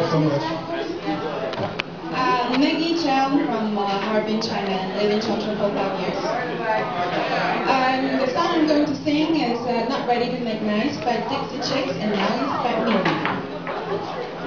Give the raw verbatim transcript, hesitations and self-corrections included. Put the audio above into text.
so much. Uh, Maggie Jia from uh, Harbin, China, and live in Changchun for five years. Um, the song I'm going to sing is uh, Not Ready to Make Nice by Dixie Chicks, and now it's by me.